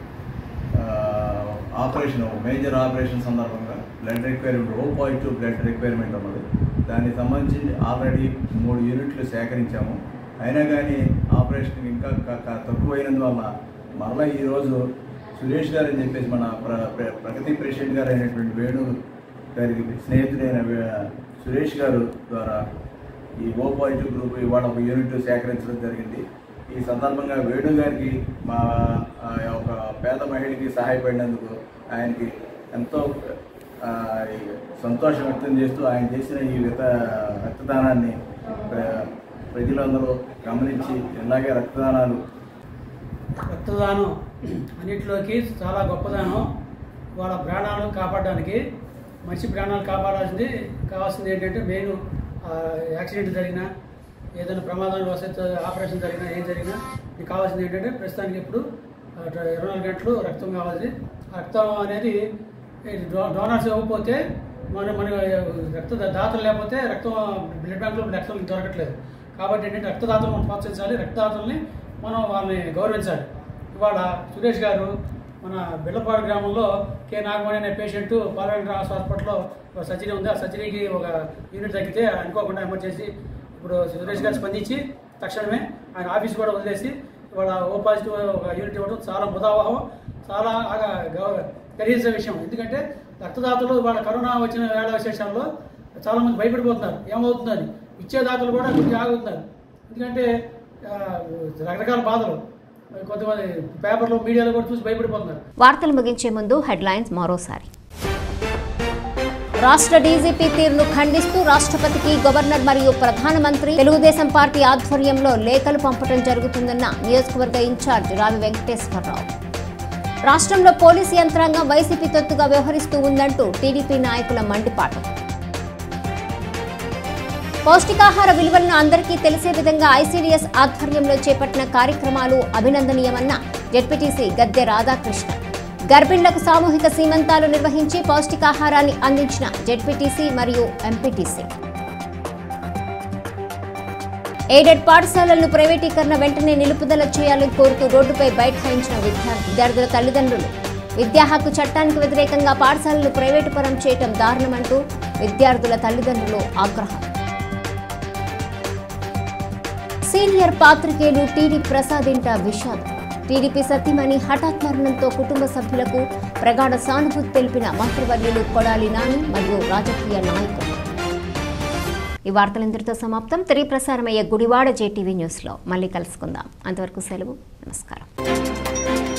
ఆపరేషన్ మేజర్ ఆపరేషన్ సందర్భంగా blood requirement O positive blood requirement ఉన్నది. దానికి సంబంధించి ఆల్రెడీ మూడు యూనిట్లు సేకరించాము. అయినా కానీ ఆపరేషన్ ఇంకా తక్కువైనందువల్ల మరలా ఈరోజు సురేష్ గారు అని చెప్పేసి మన ప్ర ప్రగతి ప్రెసిడెంట్ గారు అయినటువంటి వేణు గారికి స్నేహితుడైన సురేష్ గారు ద్వారా ఈ ఓ పాజిటివ్ గ్రూప్ ఇవాళ ఒక యూనిట్ సేకరించడం జరిగింది. ఈ సందర్భంగా వేణు గారికి మా ఒక పేద మహిళకి సహాయపడినందుకు ఆయనకి ఎంతో సంతోషం వ్యక్తం చేస్తూ ఆయన చేసిన ఈ రక్త రక్తదానాన్ని ప్రజలందరూ గమనించి ఇలాగే రక్తదానాలు రక్తదానం అన్నింటిలోకి చాలా గొప్పదానం. వాళ్ళ ప్రాణాలను కాపాడడానికి, మనిషి ప్రాణాలు కాపాడాల్సింది కావాల్సింది ఏంటంటే మెయిన్ యాక్సిడెంట్ జరిగినా, ఏదైనా ప్రమాదం వస్తే ఆపరేషన్ జరిగినా, ఏం జరిగినా ఇది కావాల్సింది ఏంటంటే ప్రస్తుతానికి ఇప్పుడు ఇరవై నాలుగు గంటలు రక్తం కావాలి. రక్తం అనేది డోనర్స్ ఇవ్వకపోతే మన మన రక్త దాతలు లేకపోతే రక్తం బ్లడ్ బ్యాంకులో రక్తం దొరకట్లేదు. కాబట్టి ఏంటంటే రక్తదాతలు మనం ప్రోత్సహించాలి, రక్తదాతల్ని మనం వాళ్ళని గౌరవించాలి. ఇవాళ సురేష్ గారు మన బిళ్ళపాడు గ్రామంలో కే నాగమణి అనే పేషెంట్ పాలవేంద్ర హాస్పిటల్లో సర్జరీ ఉంది. ఆ సర్జరీకి ఒక యూనిట్ తగ్గితే అనుకోకుండా ఎమర్జెన్సీ ఇప్పుడు సురేష్ గారు స్పందించి తక్షణమే ఆయన ఆఫీస్ కూడా వదిలేసి ఇవాళ ఓ పాజిటివ్ ఒక యూనిట్ ఇవ్వడం చాలా ముదావహం, చాలా ఖరీదైన విషయం. ఎందుకంటే రక్తదాతలు వాళ్ళ కరోనా వచ్చిన వేళ విశేషాల్లో చాలామంది భయపడిపోతున్నారు, ఏమవుతుందని. ఇచ్చేదాతలు కూడా కొంచెం ఆగుతున్నారు. ఎందుకంటే రకరకాల బాధలు కొంతమంది పేపర్లో మీడియాలో కూడా చూసి భయపడిపోతున్నారు. వార్తలు ముగించే ముందు హెడ్లైన్స్ మరోసారి. రాష్ట్ర డీజీపీ తీరును ఖండిస్తూ రాష్ట్రపతికి గవర్నర్ మరియు ప్రధానమంత్రి తెలుగుదేశం పార్టీ ఆధ్వర్యంలో లేఖలు పంపడం జరుగుతుందన్న నియోజకవర్గ ఇన్ఛార్జ్ రావి వెంకటేశ్వరరావు. రాష్ట్రంలో పోలీసు యంత్రాంగం వైసీపీ తొత్తుగా వ్యవహరిస్తూ ఉందంటూ టీడీపీ నాయకుల మండిపాటు. పౌష్టికాహార విలువలను అందరికీ తెలిసే విధంగా ఐసీడీఎస్ ఆధ్వర్యంలో చేపట్టిన కార్యక్రమాలు అభినందనీయమన్న జెడ్పీటీసీ గద్దె రాధాకృష్ణ. గర్భిణులకు సామూహిక సీమంతాలు నిర్వహించి పౌష్టికాహారాన్ని అందించిన జెడ్పీటీసీ మరియు ఎంపీటీసీ. ఎయిడెడ్ పాఠశాలలను ప్రైవేటీకరణ వెంటనే నిలుపుదల చేయాలని కోరుతూ రోడ్డుపై బైఠాయించిన విద్యార్థి విద్యార్థుల తల్లిదండ్రులు. విద్యా హక్కు చట్టానికి వ్యతిరేకంగా పాఠశాలలు ప్రైవేటు పరం చేయటం దారుణమంటూ విద్యార్థుల తల్లిదండ్రులు ఆగ్రహం. సీనియర్ పాత్రికేయులు టీడీ ప్రసాద్ ఇంట విషాదం. టీడీపీ సతీమణి హఠాత్ మరణంతో కుటుంబ సభ్యులకు ప్రగాఢ సానుభూతి తెలిపిన మంత్రివర్యులు కొడాలి నాని మరియు రాజకీయ నాయకులు. ఈ వార్తలు ఇంతటితో సమాప్తం. తిరిగి ప్రసారమయ్యే గుడివాడ జేటీవీ న్యూస్లో మళ్ళీ కలుసుకుందాం. అంతవరకు సెలవు. నమస్కారం.